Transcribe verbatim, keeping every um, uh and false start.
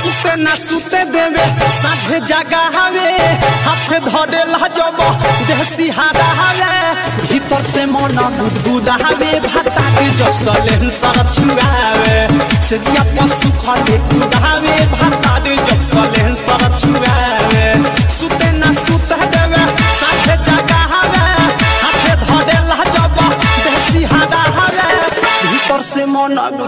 सुते ना सुते देवे साझे जगा हवे हाथ धरे लजब देसी हारा हवे भीतर से मन गुदगुदावे भाता के जसले सर छुआवे से जिया पशु खले कुदावे भाता के जसले सर छुआवे सुते ना सुते देवे साझे जगा हवे हाथ धरे लजब देसी हारा हवे भीतर से मन